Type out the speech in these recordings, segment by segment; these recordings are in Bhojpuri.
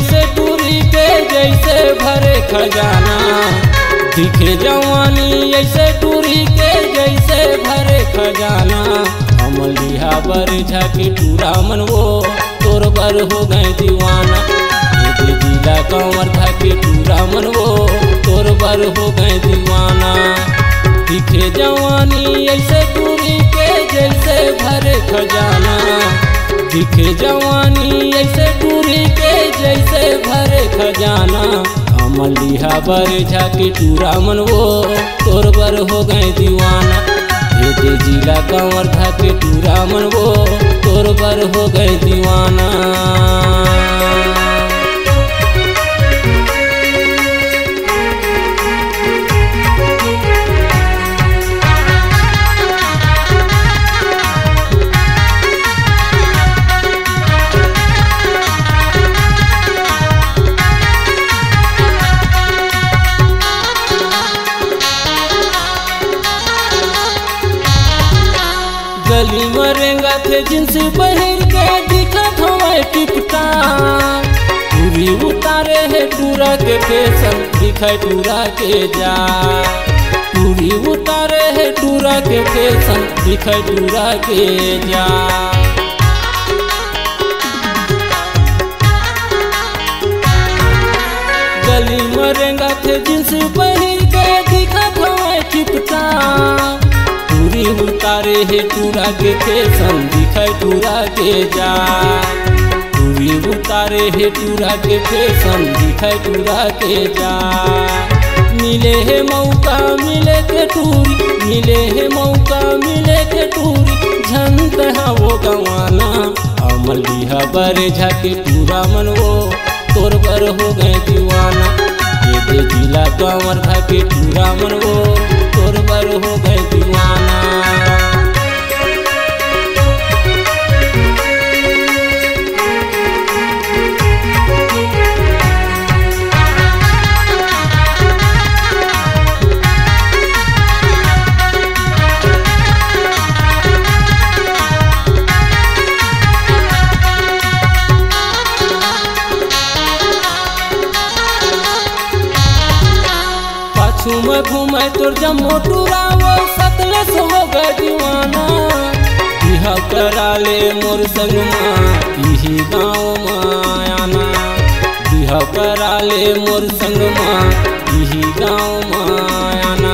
ऐसे टूरी के जैसे भरे खजाना। दिखे जवानी ऐसे टूरी के जैसे भरे खजाना। अमलिया बर झाके टूरा मनवो तोर बर हो गए दीवाना। जिला कंवर झाके टूरा मनवो तोर बर हो गए दीवाना। दिखे जवानी ऐसे टूरी के जैसे भरे खजाना। दिखे जवानी ऐसे टूरी के जैसे भरे खजाना। अमलिया बर झाके टूरा मनवो तोर बर हो गए दीवाना। ये जिला कंवर झाके टूरा मनवो तोर बर हो गए दीवाना। गली मरेंगा थे जींस पहिर के दिखत हवे टिपटा। पूरी उतारे है टूरा के फैशन दिखाई टूरा के जा। पूरी उतारे है टूरा के फैशन दिखाई टूरा के जा। गली मरेंगा थे जींस पहिर के दिखत हवे टिपटा। पूरी उतारे है टूरा के फैशन दिखाई टूरा के जा। पूरी उतारे है टूरा के फैशन दिखाई टूरा के जा। मिले है मौका मिले के टूरी। मिले है मौका मिले के टूरी। झंत है वो गवाना। अमलिया बर झाके टूरा मनवो तोर बर हो गए दीवाना। ये जिला कंवर झाके टूरा मनवो तोर बर हो गए दीवाना। घूमे तोर जम्मो टूरावो सतले से हो गए दीवाना। बिहा करा ले मोर संग माँ इही गाँव मायाना। बिहा करा ले मोर संग माँ इही गाँव मायाना।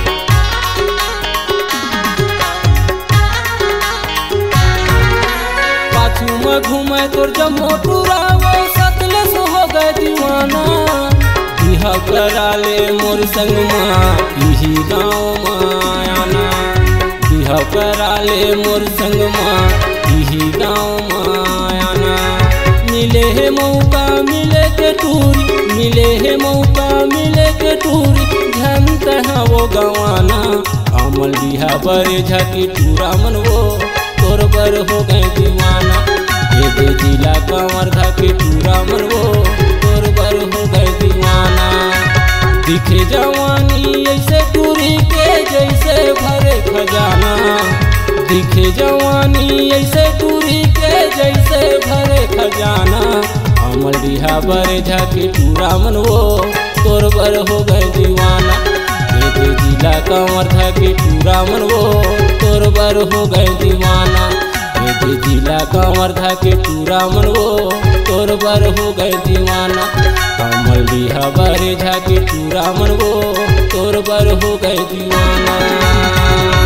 पाछू में घूमे तोर जम्मो टूरावो सतले से हो गए दीवाना। बिहा करा ले मोर संग माँ इही गाँव मायाना। बिहा करा ले मोर संग माँ इही गाँव मायाना। मिले है मौका मिले के टूरी। मिले है मौका मिले के टूरी। झंत है वो गवाना। अमलिया बर झाके टूरा मनवो तोर बर हो गए दीवाना। ये जिला कंवर झाके टूरा मनवो तोर बर हो गए दीवाना। दिखे जवानी ऐसे टूरी के जैसे भरे खजाना। दिखे जवानी ऐसे टूरी के जैसे भरे खजाना। अमलिया बर झाके टूरा मनवो तोर बर हो गए दीवाना। ये जिला कंवर झाके टूरा मनवो तोर बर हो गए दीवाना। ये जिला कंवर झाके टूरा मनवो तोर बर हो गए दीवाना। अमलिया बर झाके टूरा मनवो तोर बर हो गए दीवाना।